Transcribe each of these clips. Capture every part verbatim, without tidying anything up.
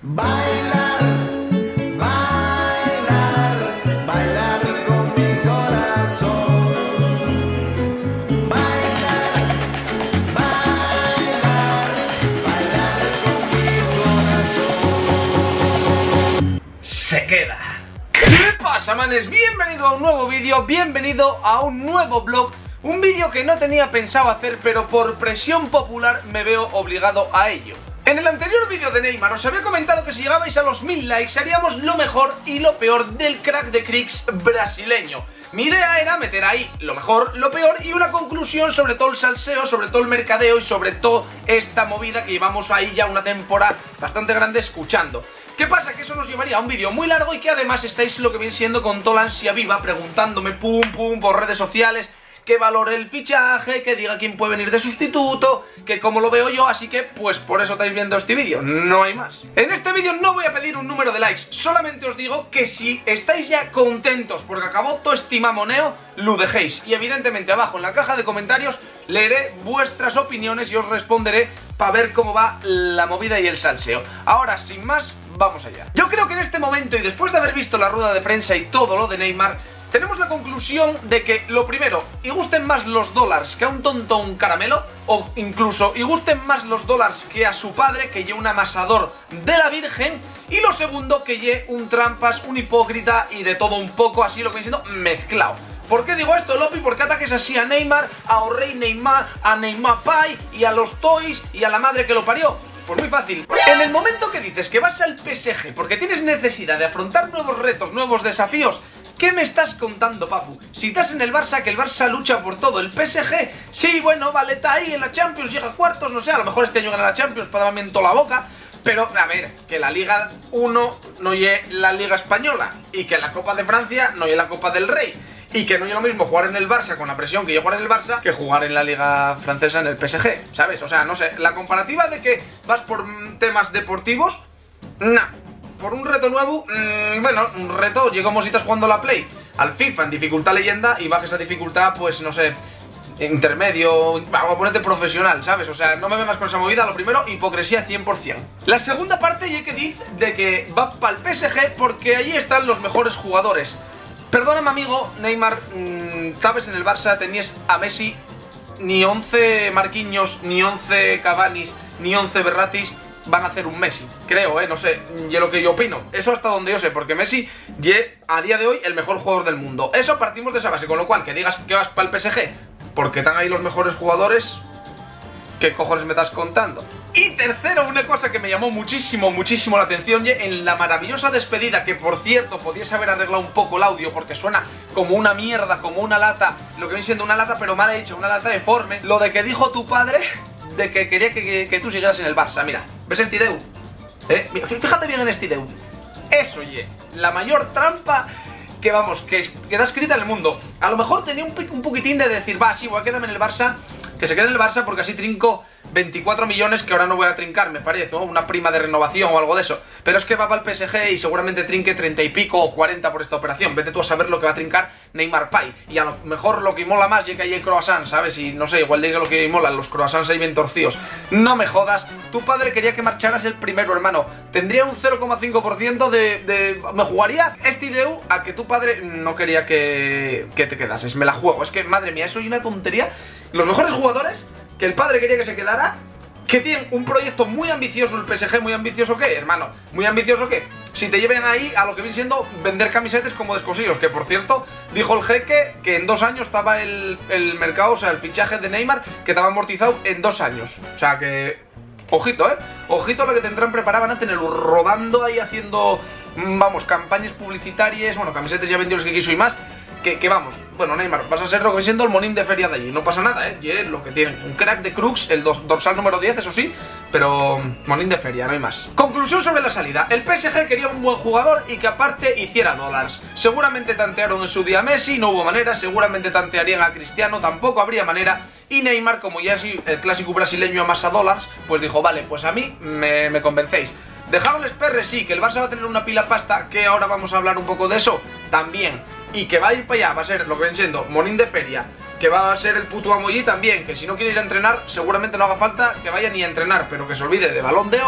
Bailar, bailar, bailar con mi corazón. Bailar, bailar, bailar con mi corazón. Se queda. ¿Qué pasa, manes? Bienvenido a un nuevo vídeo, bienvenido a un nuevo vlog. Un vídeo que no tenía pensado hacer, pero por presión popular me veo obligado a ello. En el anterior vídeo de Neymar os había comentado que si llegabais a los mil likes haríamos lo mejor y lo peor del crack de Crix brasileño. Mi idea era meter ahí lo mejor, lo peor y una conclusión sobre todo el salseo, sobre todo el mercadeo y sobre todo esta movida que llevamos ahí ya una temporada bastante grande escuchando. ¿Qué pasa? Que eso nos llevaría a un vídeo muy largo y que además estáis lo que viene siendo con toda la ansia viva preguntándome pum pum por redes sociales que valore el fichaje, que diga quién puede venir de sustituto, que cómo lo veo yo, así que pues por eso estáis viendo este vídeo, no hay más. En este vídeo no voy a pedir un número de likes, solamente os digo que si estáis ya contentos porque acabó todo este mamoneo, lo dejéis. Y evidentemente abajo en la caja de comentarios leeré vuestras opiniones y os responderé para ver cómo va la movida y el salseo. Ahora, sin más, vamos allá. Yo creo que en este momento y después de haber visto la rueda de prensa y todo lo de Neymar, tenemos la conclusión de que, lo primero, y gusten más los dólares que a un tonto un caramelo, o incluso, y gusten más los dólares que a su padre, que lleve un amasador de la Virgen, y lo segundo, que lleve un trampas, un hipócrita y de todo un poco, así lo que viene siendo mezclado. ¿Por qué digo esto, Lopi? ¿Por qué ataques así a Neymar, a Orrey Neymar, a Neymar Pai, y a los Toys, y a la madre que lo parió? Pues muy fácil. En el momento que dices que vas al P S G porque tienes necesidad de afrontar nuevos retos, nuevos desafíos, ¿qué me estás contando, papu? Si estás en el Barça, que el Barça lucha por todo. El P S G, sí, bueno, vale, está ahí en la Champions, llega a cuartos, no sé, a lo mejor este año gana la Champions para darme en toda la boca. Pero, a ver, que la Liga uno no lleve la Liga Española y que la Copa de Francia no lleve la Copa del Rey. Y que no es lo mismo jugar en el Barça con la presión que yo jugar en el Barça que jugar en la Liga Francesa en el P S G, ¿sabes? O sea, no sé, la comparativa de que vas por temas deportivos, nah. Por un reto nuevo, mmm, bueno, un reto, llegamos si estás jugando la Play al FIFA en dificultad leyenda y bajes a dificultad, pues no sé, intermedio, vamos a ponerte profesional, ¿sabes? O sea, no me vengas con esa movida. Lo primero, hipocresía cien por cien. La segunda parte, y hay que decir de que va para el P S G porque allí están los mejores jugadores. Perdóname, amigo, Neymar, mmm, sabes, en el Barça tenías a Messi, ni once Marquinhos, ni once Cavanis, ni once Verratis van a hacer un Messi, creo, eh, no sé, y lo que yo opino, eso hasta donde yo sé, porque Messi es a día de hoy el mejor jugador del mundo, eso partimos de esa base, con lo cual, que digas que vas para el P S G, porque están ahí los mejores jugadores, ¿qué cojones me estás contando? Y tercero, una cosa que me llamó muchísimo, muchísimo la atención, y en la maravillosa despedida, que por cierto, podías haber arreglado un poco el audio, porque suena como una mierda, como una lata, lo que viene siendo una lata, pero mal hecha, una lata deforme, lo de que dijo tu padre de que quería que, que, que tú siguieras en el Barça. Mira, ¿ves este ideu? ¿Eh? Fíjate bien en este ideu. Eso, oye, la mayor trampa que, vamos, que queda escrita en el mundo. A lo mejor tenía un, un poquitín de decir, va, sí, voy a quedarme en el Barça, que se quede en el Barça porque así trinco veinticuatro millones que ahora no voy a trincar, me parece, ¿no? Una prima de renovación o algo de eso. Pero es que va para el P S G y seguramente trinque treinta y pico o cuarenta por esta operación. Vete tú a saber lo que va a trincar Neymar Pai. Y a lo mejor lo que mola más es que hay el croissant, ¿sabes? Y no sé, igual diga lo que mola, los croissants ahí bien torcidos. No me jodas, tu padre quería que marcharas el primero, hermano. Tendría un cero coma cinco por ciento de, de... Me jugaría este ideu a que tu padre no quería que, que te quedases. Me la juego, es que, madre mía, eso es una tontería. Los mejores jugadores que el padre quería que se quedara, que tienen un proyecto muy ambicioso, el P S G, muy ambicioso, ¿qué, hermano? Muy ambicioso, ¿qué? Si te lleven ahí a lo que viene siendo vender camisetas como descosidos, que por cierto, dijo el jeque que en dos años estaba el, el mercado, o sea, el fichaje de Neymar, que estaba amortizado en dos años. O sea que, ojito, ¿eh? Ojito lo que tendrán preparado, van a tener rodando ahí haciendo, vamos, campañas publicitarias, bueno, camisetas ya vendió los que quiso y más. Que, que vamos, bueno, Neymar, vas a ser lo que viene siendo el monín de feria de allí, no pasa nada, ¿eh? Y es lo que tienen, un crack de Crux, el dorsal número diez, eso sí, pero monín de feria, no hay más. Conclusión sobre la salida, el P S G quería un buen jugador y que aparte hiciera dólares. Seguramente tantearon en su día a Messi, no hubo manera, seguramente tantearían a Cristiano, tampoco habría manera. Y Neymar, como ya es el clásico brasileño amasa dólares, pues dijo, vale, pues a mí me, me convencéis. Dejaron los perres, sí, que el Barça va a tener una pila pasta, que ahora vamos a hablar un poco de eso, también. Y que va a ir para allá, va a ser lo que ven siendo monín de feria, que va a ser el puto amo allí también, que si no quiere ir a entrenar, seguramente no haga falta que vaya ni a entrenar, pero que se olvide de Balón de Oro,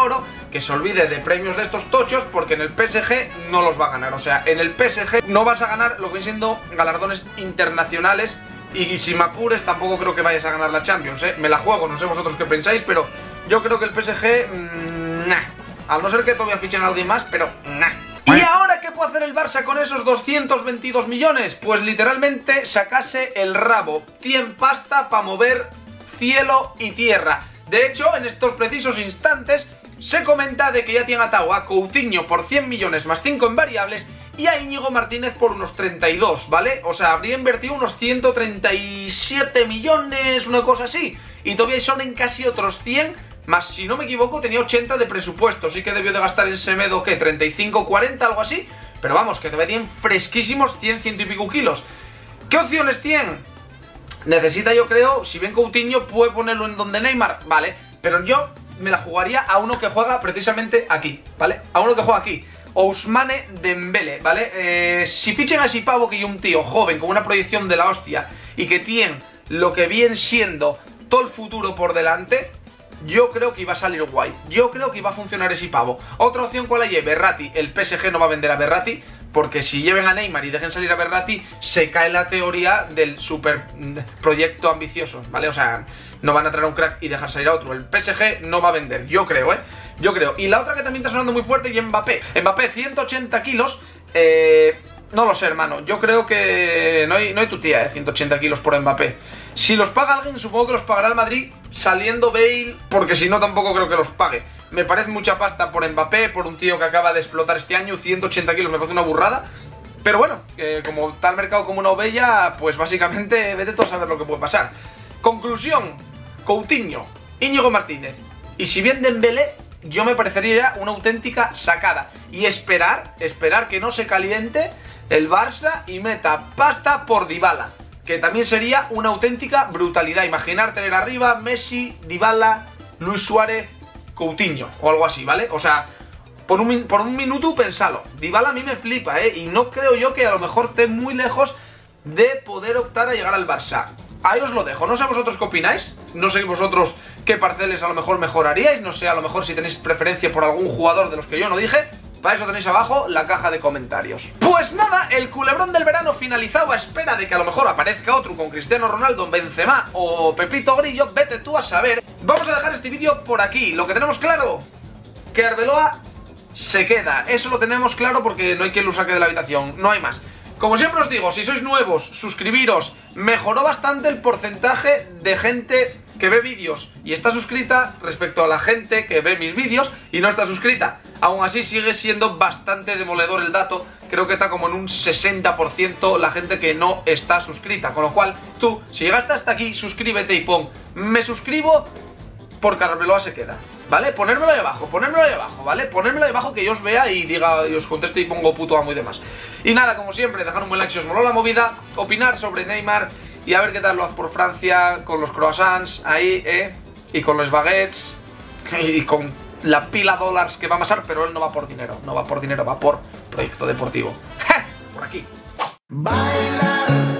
que se olvide de premios de estos tochos, porque en el P S G no los va a ganar. O sea, en el P S G no vas a ganar lo que vienen siendo galardones internacionales. Y si me apures, tampoco creo que vayas a ganar la Champions, ¿eh? Me la juego, no sé vosotros qué pensáis, pero yo creo que el P S G, mmm, nah. Al no ser que todavía fichen a alguien más, pero nah. ¿Y ahora qué puede hacer el Barça con esos doscientos veintidós millones? Pues literalmente sacase el rabo. cien pasta para mover cielo y tierra. De hecho, en estos precisos instantes se comenta de que ya tienen atado a Coutinho por cien millones más cinco en variables y a Íñigo Martínez por unos treinta y dos, ¿vale? O sea, habría invertido unos ciento treinta y siete millones, una cosa así. Y todavía son en casi otros cien, más si no me equivoco tenía ochenta de presupuesto. Sí que debió de gastar en Semedo, ¿qué? treinta y cinco, cuarenta, algo así. Pero vamos, que todavía tienen fresquísimos cien, ciento y pico kilos. ¿Qué opciones tienen? Necesita, yo creo, si bien Coutinho puede ponerlo en donde Neymar, vale. Pero yo me la jugaría a uno que juega precisamente aquí, ¿vale? A uno que juega aquí. Ousmane Dembele, ¿vale? Eh, si fichen a ese pavo que hay un tío joven con una proyección de la hostia y que tiene lo que viene siendo todo el futuro por delante, yo creo que iba a salir guay. Yo creo que iba a funcionar ese pavo. Otra opción, ¿cuál hay? Verratti. El P S G no va a vender a Verratti, porque si lleven a Neymar y dejen salir a Verratti, se cae la teoría del super proyecto ambicioso, ¿vale? O sea, no van a traer a un crack y dejar salir a otro. El P S G no va a vender, yo creo, ¿eh? Yo creo. Y la otra que también está sonando muy fuerte y Mbappé. Mbappé, ciento ochenta kilos. Eh... No lo sé, hermano. Yo creo que no hay, no hay tu tía, ¿eh? ciento ochenta kilos por Mbappé. Si los paga alguien, supongo que los pagará el Madrid saliendo Bale, porque si no tampoco creo que los pague. Me parece mucha pasta por Mbappé, por un tío que acaba de explotar este año. ciento ochenta kilos me parece una burrada. Pero bueno, eh, como está el mercado como una ovella, pues básicamente vete tú a saber lo que puede pasar. Conclusión: Coutinho, Íñigo Martínez y si bien Dembélé, yo me parecería una auténtica sacada. Y esperar, esperar que no se caliente el Barça y meta pasta por Dybala, que también sería una auténtica brutalidad. Imaginar tener arriba Messi, Dybala, Luis Suárez, Coutinho o algo así, ¿vale? O sea, por un, por un minuto pensalo. Dybala a mí me flipa, ¿eh? Y no creo yo que a lo mejor esté muy lejos de poder optar a llegar al Barça. Ahí os lo dejo, no sé vosotros qué opináis. No sé vosotros qué parceles a lo mejor mejoraríais. No sé a lo mejor si tenéis preferencia por algún jugador de los que yo no dije. Para eso tenéis abajo la caja de comentarios. Pues nada, el culebrón del verano finalizado a espera de que a lo mejor aparezca otro con Cristiano Ronaldo, Benzema o Pepito Grillo. Vete tú a saber. Vamos a dejar este vídeo por aquí. Lo que tenemos claro, que Arbeloa se queda. Eso lo tenemos claro porque no hay quien lo saque de la habitación. No hay más. Como siempre os digo, si sois nuevos, suscribiros. Mejoró bastante el porcentaje de gente que ve vídeos y está suscrita respecto a la gente que ve mis vídeos y no está suscrita. Aún así sigue siendo bastante demoledor el dato. Creo que está como en un sesenta por ciento la gente que no está suscrita. Con lo cual, tú, si llegaste hasta aquí, suscríbete y pon me suscribo porque Arbeloa se queda, ¿vale? Ponérmelo ahí abajo, ponérmelo ahí abajo, ¿vale? Ponérmelo ahí abajo que yo os vea y diga, y os conteste y pongo puto amo y demás. Y nada, como siempre, dejar un buen like si os moló la movida, opinar sobre Neymar y a ver qué tal lo hace por Francia, con los croissants ahí, ¿eh? Y con los baguettes y con la pila dólares que va a pasar, pero él no va por dinero, no va por dinero, va por proyecto deportivo. ¡Ja! Por aquí. Bailar.